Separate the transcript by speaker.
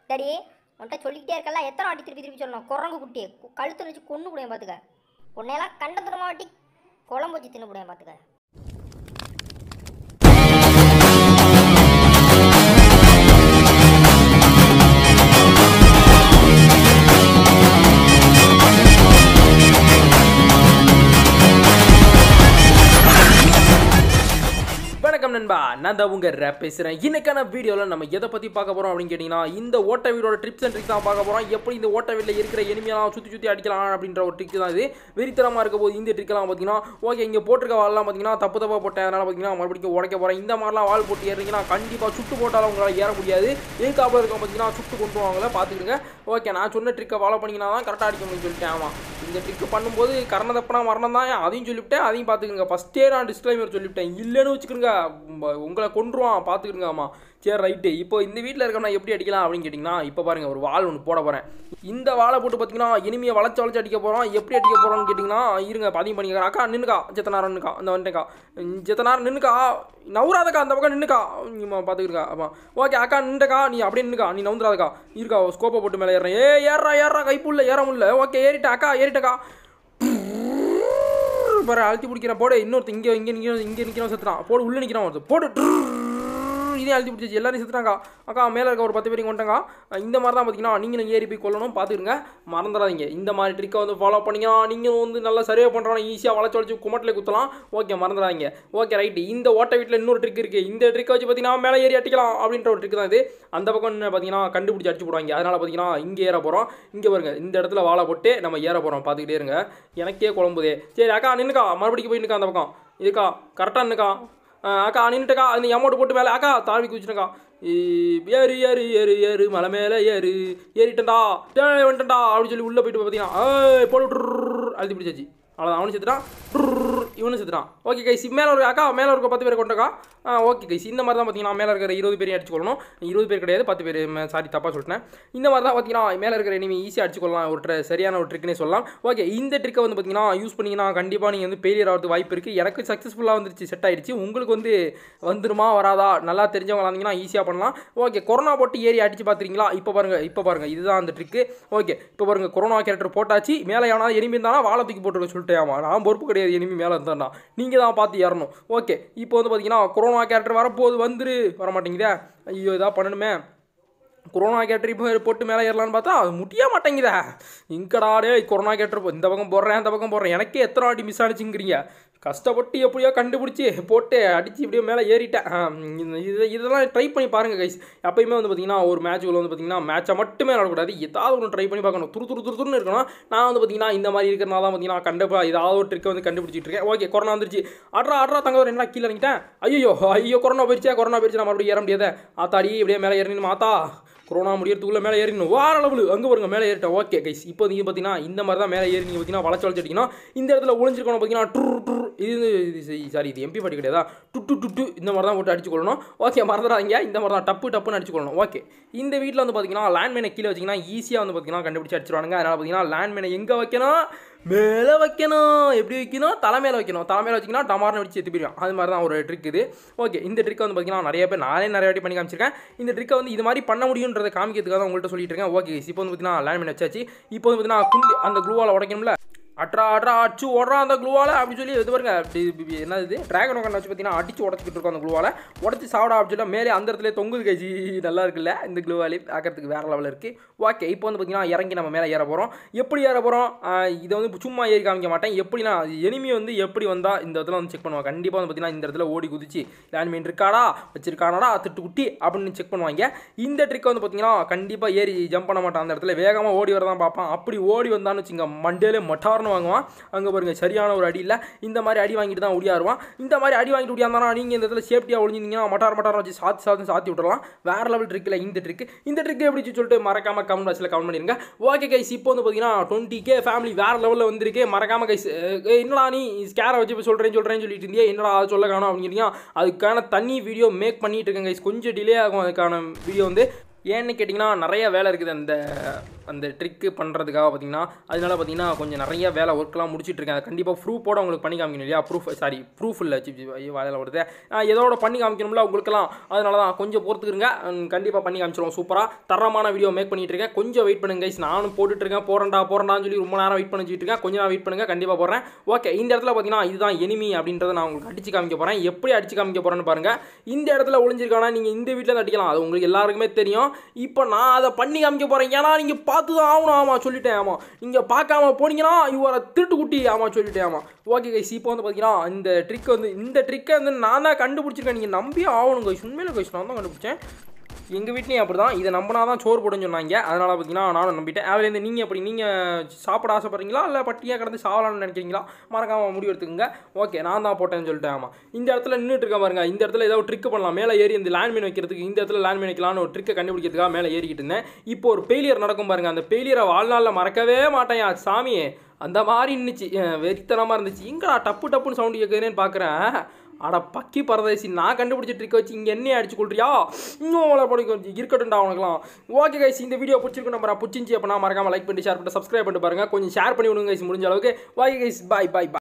Speaker 1: Daddy உன்கிட்ட சொல்லிக்கிட்டே இருக்கல, எத்தனை வாட்டி திருப்பி திருப்பி சொல்லணும்? குரங்கு குட்டியே கழுத்து வச்சு கொண்டு கூடயும் பார்த்துக்க. உன்னையெல்லாம் கண்டதுரமா வாட்டி குழம்பு வச்சு தின்னு கூடயும் பார்த்துக்க.
Speaker 2: வணக்கம் நண்பா, நான் தான் உங்க ரேப் பேசுகிறேன். இன்னைக்கான வீடியோவில் நம்ம எதை பற்றி பார்க்க போகிறோம் அப்படின்னு கேட்டிங்கன்னா, இந்த ஓட்ட வீடோட ட்ரிப்ஸ் அண்ட் ட்ரிக்ஸ் தான் பார்க்க போகிறோம். எப்படி இந்த ஓட்ட வீட்டில் இருக்கிற எனிமையெல்லாம் சுற்றி அடிக்கலாம் அப்படின்ற ஒரு ட்ரிக் தான் இது. வெறித்தனமாக இருக்க போது இந்த ட்ரிக்கெல்லாம் பார்த்தீங்கன்னா, ஓகே இங்கே போட்டிருக்க வால்லாம் பார்த்தீங்கன்னா தப்பாக போட்டேன், அதனால் பார்த்தீங்கன்னா மறுபடியும் உடைக்க போகிறேன். இந்த மாதிரிலாம் வால் போட்டு ஏறிங்கன்னா கண்டிப்பாக சுட்டு போட்டாலும் உங்களால் ஏற முடியாது. எதுக்காக இருக்க பார்த்தீங்கன்னா சுட்டு கொண்டு வாங்கல பார்த்துக்கிடுங்க. ஓகே, நான் சொன்ன ட்ரிக்கை ஃபாலோ பண்ணிங்கன்னா தான் கரெக்டாக அடிக்க முடியும்னு சொல்லிட்டேன். ஆமாம், இந்த ட்ரிக்கு பண்ணும்போது கரண தப்பனா மரணம் தான், அதையும் சொல்லிவிட்டேன். அதையும் பார்த்துக்குங்க. ஃபஸ்ட்டே நான் டிஸ்க்ளைமர் சொல்லிவிட்டேன், இல்லைன்னு வச்சுக்கிறேங்க உங்களை கொண்டுருவான் பார்த்துக்கிடுங்க. ஆமாம், சரி ரைட்டு. இப்போ இந்த வீட்டில் இருக்கோம்னா எப்படி அடிக்கலாம் அப்படின்னு கேட்டிங்கன்னா, இப்போ பாருங்கள் ஒரு வால் ஒன்று போட போகிறேன். இந்த வாழை போட்டு பார்த்தீங்கன்னா இனிமையை வளைச்சு அடிக்க போகிறோம். எப்படி அடிக்க போகிறோம்னு கேட்டிங்கன்னா, இருங்க பதிவு பண்ணிக்கிறேன். அக்கா நின்றுக்கா, ஜெத்தனாரம் நின்றுக்கா, இந்த வந்துட்டேக்கா, ஜெத்தனாரம் நின்றுக்கா, நவுறாதக்கா, அந்த பக்கம் நின்றுக்கா, பார்த்துக்கிருக்கா. ஆமாம், ஓகே அக்கா நின்றுக்கா, நீ அப்படியே நின்றுக்கா, நீ நவுந்துறாதக்கா, இருக்கா ஸ்கோப்பை போட்டு மேலே ஏறேன். ஏறா கைப்புள்ள ஏற முடியல. ஓகே ஏறிட்டேன் அக்கா, ஏறிட்டக்கா. பாரு அழுத்தி பிடிக்கிறேன். போடு இன்னொருத்த இங்கே நிற்கிறோம் செத்துறான். போடு உள்ளே நிற்கிறான் ஒருத்தர். போடு இதே அழுத்தி பிடிச்சி எல்லாரும் செத்துட்டாங்க. அக்கா மேலே இருக்க ஒரு 10 பேரையும் கொண்டாங்க. இந்த மாதிரி தான் பார்த்தீங்கன்னா நீங்களும் ஏறி போய் கொள்ளணும் பார்த்துருங்க. மறந்துடாதீங்க, இந்த மாதிரி ட்ரிக்கை வந்து ஃபாலோ பண்ணிங்கன்னா நீங்களும் வந்து நல்லா சர்வே பண்ணுறோம், ஈஸியாக வளைச்சு குமட்டில் குத்தலாம். ஓகே மறந்துடாதீங்க. Okay right. இந்த ஓட்ட வீட்டில் இன்னொரு ட்ரிக் இருக்குது. இந்த ட்ரிக்கை வச்சு பார்த்தீங்கன்னா மேலே ஏறி அடிக்கலாம் அப்படின்ற ஒரு ட்ரிக் தான் இது. அந்த பக்கம் பார்த்தீங்கன்னா கண்டுபிடிச்சி அடிச்சு போடுவாங்க. அதனால் பார்த்தீங்கன்னா இங்கே ஏற போகிறோம். இங்கே பாருங்க, இந்த இடத்துல வாழை போட்டு நம்ம ஏற போகிறோம். பார்த்துக்கிட்டே இருங்க, எனக்கே குழம்புதே. சரி அக்கா நின்றுக்கா, மறுபடியும் போய் நிற்கா அந்த பக்கம். இதுக்கா கரெக்டாக நின்றுக்கா. அக்கா நின்றுட்டக்கா, அந்த அமௌண்ட் போட்டு மேலே அக்கா தாழ்வி குதிச்சுட்டக்கா. ஏறு மலை மேலே ஏறிட்டா வந்துட்டா அப்படின்னு சொல்லி உள்ளே போயிட்டு பார்த்தீங்கன்னா போட்டு அழுத்தி பிடிச்சாச்சு. அவ்வளோதான், அவனு செத்துட்டான், இவனு செத்துட்டான். ஓகே கைஸ், மேலே ஒரு அக்கா மேலே இருக்க 10 பேர் கொண்டக்கா. ஓகே கைஸ், இந்த மாதிரி தான் பார்த்தீங்கன்னா மேலே இருக்கிற 20 பேரையும் அடிச்சுக்கொள்ளணும். 20 பேர் கிடையாது, 10 பேர், சாரி தப்பாக சொல்லிட்டேன். இந்த மாதிரி தான் பார்த்தீங்கன்னா மேலே இருக்கிற எனிமி ஈஸியாக அடிச்சுக்கொள்ளலாம். ஒரு சரியான ஒரு ட்ரிக்னே சொல்லலாம். ஓகே, இந்த ட்ரிக்கை வந்து பார்த்தீங்கன்னா யூஸ் பண்ணிங்கன்னா கண்டிப்பாக நீங்கள் வந்து ஃபெயிலியர் ஆகிறது வாய்ப்பு இருக்குது. எனக்கு சக்ஸஸ்ஃபுல்லாக வந்துருச்சு, செட் ஆகிடுச்சு. உங்களுக்கு வந்து வந்துருமா வராதா நல்லா தெரிஞ்சவங்க இருந்தீங்கன்னா ஈஸியாக பண்ணலாம். ஓகே, கொரோனா போட்டு ஏறி அடிச்சு பார்த்துறீங்களா? இப்போ பாருங்கள் இதுதான் அந்த ட்ரிக்கு. ஓகே, இப்போ பாருங்கள் கொரோனா கேரக்டர் போட்டாச்சு. மேலே எவனாவது எனிமி இருந்தாலும் வாழை தூக்கி போட்டுருக்க சொல்லிட்டு, நான் பொறுப்பு கிடையாது. எனிமி மேலே இருந்தாண்டா நீங்கள் தான் பார்த்து ஏறணும். ஓகே, இப்போ வந்து பார்த்தீங்கன்னா கொரோனா கேரக்டர் வரப்போது வர மாட்டேங்குதா? ஐயோ இதாக பண்ணணுமே. கொரோனா கேரக்டர் இப்போ போட்டு மேலே ஏறலான்னு பார்த்தா அது முடிய மாட்டேங்குதா? இங்கடாடே கொரோனா கேரக்டர் இந்த பக்கம் போடுறேன் அந்த பக்கம் போடுறேன், எனக்கே எத்தனை வாட்டி மிஸ் ஆனிச்சுங்கிறீங்க. கஷ்டப்பட்டு எப்படியோ கண்டுபிடிச்சி போட்டு அடித்து இப்படியோ மேலே ஏறிட்டேன். இதெல்லாம் ட்ரை பண்ணி பாருங்கள் கைஸ். எப்பயுமே வந்து பார்த்திங்கன்னா ஒரு மேட்ச்சுக்குள்ள வந்து பார்த்திங்கன்னா மேட்சை மட்டுமே நடக்கூடாது, ஏதாவது ஒன்று ட்ரை பண்ணி பார்க்கணும். துருன்னு இருக்கணும். நான் வந்து பார்த்திங்கன்னா இந்த மாதிரி இருக்கிறனால தான் பார்த்திங்கன்னா கண்டிப்பாக ஏதாவது ஒரு ட்ரிக்கை வந்து கண்டுபிடிச்சிட்டு இருக்கேன். ஓகே, கொரோனா வந்துருச்சு. அட்ரா தங்க என்ன கீழே இறங்கிட்டேன். ஐயோ கொரோனா போயிடுச்சு நான் மறுபடியும் ஏற முடியாத. ஆத்தாடி இப்படியே மேலே ஏறினு மாத்தா, கொரோனா முடியறதுக்குள்ளே மேலே ஏறினு வார அளவு அங்கே பாருங்க மேலே ஏறிட்டேன். ஓகே கைஸ், இப்போ நீங்கள் பார்த்தீங்கன்னா இந்த மாதிரி தான் மேலே ஏறி நீங்கள் பார்த்தீங்கன்னா வளைச்சு அடிக்கணும். இந்த இடத்துல ஒளிஞ்சிருக்கணும் பார்த்தீங்கன்னா இது எம்பி பாட்டி கிடையாதா, டு இந்த மாதிரி தான் போட்டு அடிச்சுக்கொள்ளணும். ஓகே மறந்துடாதீங்க, இந்த மாதிரி தான் டப்புன்னு அடிச்சுக்கொள்ளணும். ஓகே, இந்த வீட்டில் வந்து பார்த்தீங்கன்னா லேண்ட்மைனை கீழே வச்சிங்கன்னா ஈஸியாக வந்து பார்த்தீங்கன்னா கண்டுபிடிச்சி அடிச்சிருவாங்க. அதனால் பார்த்தீங்கன்னா லேண்ட்மைனை எங்கே வைக்கணும்? மேலே வைக்கணும். எப்படி வைக்கணும்? தலைமையில் வைக்கணும். தலைமையில் வச்சிங்கன்னா டமார்னு வச்சு எடுத்து போயிடும். அது மாதிரி தான் ஒரு ட்ரிக் இது. ஓகே, இந்த ட்ரிக்கை வந்து பார்த்தீங்கன்னா நிறைய பேர் நிறைய வாட்டி பண்ணி காமிச்சிருக்கேன். இந்த ட்ரிக்கை வந்து இது மாதிரி பண்ண முடியுன்றதை காமிக்கிறதுக்காக தான் உங்கள்கிட்ட சொல்லிட்டு இருக்கேன். ஓகே, இப்போ வந்து பார்த்தீங்கன்னா லேண்ட்மைன் வச்சாச்சு. இப்போ வந்து பார்த்தீங்கன்னா அந்த க்ளூவால் உடைக்கணும்ல, அட்ரா அடிச்சு ஓடுறான் அந்த க்ளூவால் அப்படின்னு சொல்லி இது பாருங்க. என்னது ட்ராகன் உட்காந்து வச்சு பார்த்தீங்கன்னா அடிச்சு உடச்சிக்கிட்டு இருக்கோம். அந்த க்ளூவால் உடச்சி சாப்பிடா அப்படின்னு சொல்லி மேலே அந்த இடத்துல தொங்குது கைச்சி. நல்லா இருக்குல்ல இந்த க்ளூவாலே, பார்க்கறதுக்கு வேறு லெவலில் இருக்குது. ஓகே, இப்போ வந்து பார்த்தீங்கன்னா இறங்கி நம்ம மேலே ஏற போகிறோம். எப்படி ஏற போகிறோம்? இதை வந்து சும்மா ஏறி காமிக்க மாட்டேன். எப்படின்னா எனிமி வந்து எப்படி வந்தால் இந்த இடத்துல வந்து செக் பண்ணுவாங்க. கண்டிப்பாக வந்து பார்த்தீங்கன்னா இந்த இடத்துல ஓடி குதிச்சு லேண்ட்மைன் இருக்காடா வச்சிருக்கானடா திட்டுக்குட்டி அப்படின்னு செக் பண்ணுவாங்க. இந்த ட்ரிக்கை வந்து பார்த்தீங்கன்னா கண்டிப்பாக ஏறி ஜம்ப் பண்ண மாட்டான். அந்த இடத்துல வேகமாக ஓடி வரதான் பார்ப்பான். அப்படி ஓடி வந்தான்னு வச்சுங்க மண்டேலே மட்டார் வாங்குவான். அங்கே பாருங்க சரியான ஒரு அடி இல்லை, இந்த மாதிரி அடி வாங்கிட்டு தான் ஓடியாருவான். இந்த மாதிரி அடி வாங்கிட்டு ஓடியாந்தானா நீங்கள் இந்த இடத்துல சேஃப்டியாக ஒழிஞ்சிருந்தீங்கன்னா மட்டார் வச்சு சாத்தி விட்டுறலாம். வேறு லெவல் ட்ரிக் இல்லை இந்த ட்ரிக் எப்படி சொல்லிட்டு மறக்காம கமெண்ட் பாக்ஸில் கமெண்ட் பண்ணிருங்க. ஓகே கைஸ், இப்போ வந்து பார்த்தீங்கன்னா 20K ஃபேமிலி வேறு லெவலில் வந்திருக்கு. மறக்காம கைஸ், என்னடா நீ ஸ்கேரை வச்சு இப்போ சொல்கிறேன்னு சொல்லிட்டு இருந்தியே, என்னடா அதை சொல்ல காணும் அப்படிங்கிறீங்க. அதுக்கான தனி வீடியோ மேக் பண்ணிட்டு இருக்கேன் கைஸ். கொஞ்சம் டிலே ஆகும் அதுக்கான வீடியோ வந்து. ஏன்னு கேட்டிங்கன்னா நிறைய வேலை இருக்குது அந்த அந்த ட்ரிக்கு பண்ணுறதுக்காக பார்த்தீங்கன்னா அதனால பார்த்தீங்கன்னா கொஞ்சம் நிறைய வேலை ஒர்க்லாம் முடிச்சிட்ருக்கேன். அதை கண்டிப்பாக ப்ரூஃபோட உங்களுக்கு பண்ணி காமிக்கணும் இல்லையா? ப்ரூஃப் இல்லை வேலையில் வருது, எதோட பண்ணி காமிக்கணும்ல உங்களுக்குலாம். அதனால தான் கொஞ்சம் பொறுத்துக்குங்க, கண்டிப்பாக பண்ணி காமிச்சிருவோம். சூப்பராக தரமான வீடியோ மேக் பண்ணிட்டு இருக்கேன். கொஞ்சம் வெயிட் பண்ணுங்க கைஸ். நானும் போட்டுட்ருக்கேன், போகிறேன்டான்னு சொல்லி ரொம்ப நேரம் வெயிட் பண்ணிட்டு இருக்கேன். கொஞ்சம் நேரம் வெயிட் பண்ணுங்கள், கண்டிப்பாக போடுறேன். ஓகே, இந்த இடத்துல பார்த்தீங்கன்னா இதுதான் எனிமி அப்படின்றத நான் உங்களுக்கு அடிச்சு காமிக்க போகிறேன். எப்படி அடிச்சு காமிக்க போகிறேன்னு பாருங்கள். இந்த இடத்துல ஒளிஞ்சிருக்கானா நீங்கள் இந்த வீட்டில் அடிக்கலாம், அது உங்களுக்கு எல்லாருக்குமே தெரியும். இப்போ நான் அதை பண்ணி காமிக்க போகிறேன். ஏன்னா நீங்கள் பார்த்து தான் ஆகணும். ஆமாம் சொல்லிட்டேன். ஆமாம், நீங்கள் பார்க்காம போனீங்கன்னா இவரை திருட்டு குட்டி. ஆமாம் சொல்லிட்டேன். ஆமாம் ஓகே கைஸ், இப்போ வந்து பார்த்தீங்கன்னா இந்த ட்ரிக்கை வந்து நான் தான் கண்டுபிடிச்சிருக்கேன். நீங்கள் நம்பியே ஆகணும் கைஸ். உண்மையில கைஸ் நான் தான் கண்டுபிடிச்சேன். எங்கள் வீட்லேயும் அப்படி தான், இதை நம்பினா தான் சோறு போடுன்னு சொன்னாங்க. அதனால் பார்த்தீங்கன்னா நானும் நம்பிட்டேன். அதுலேருந்து நீங்கள் எப்படி நீங்கள் சாப்பிட ஆசைப்படுறீங்களா இல்லை பட்டியாக கிடந்து சாவலான்னு நினைக்கிறீங்களா? மறக்காமல் முடிவு எடுத்துக்கோங்க. ஓகே, நான் தான் போட்டேன்னு சொல்லிட்டேன். ஆமாம், இந்த இடத்துல நின்றுட்டு இருக்கேன் பாருங்க. இந்த இடத்துல ஏதாவது ட்ரிக் பண்ணலாம். மேலே ஏறி இந்த லேண்ட்மைன் வைக்கிறதுக்கு இந்த இடத்துல லேண்ட்மைன் வைக்கலான்னு ஒரு ட்ரிக்கை கண்டுபிடிக்கிறதுக்காக மேலே ஏறிக்கிட்டு இருந்தேன். இப்போ ஒரு ஃபெயிலியர் நடக்கும் பாருங்கள். அந்த ஃபெயிலியரை வாழ்நாளில் மறக்கவே மாட்டேன் சாமியே. அந்த மாதிரி இருந்துச்சு, வெறித்தனமாக இருந்துச்சு. எங்கடா டப்புன்னு சவுண்டு கேட்குதுன்னு பார்க்குறேன். அட பக்கி பரதேசி, நான் கண்டுபிடிச்ச ட்ரிக் வச்சு இங்கே என்னையே அடிச்சு கொள்றியா? இன்னும் அவ்வளோ இருக்கட்டும்டா உனக்குலாம். ஓகே கைஸ், இந்த வீடியோ பிடிச்சிருக்கு நம்ம பிடிச்சிருந்துச்சி அப்படின்னா மறக்காமல் லைக் பண்ணி ஷேர் பண்ணி சப்ஸ்கிரைப் பண்ணிட்டு பாருங்கள். கொஞ்சம் ஷேர் பண்ணி விடுங்க கைஸ் முடிஞ்ச அளவுக்கு. ஓகே கைஸ், பாய்.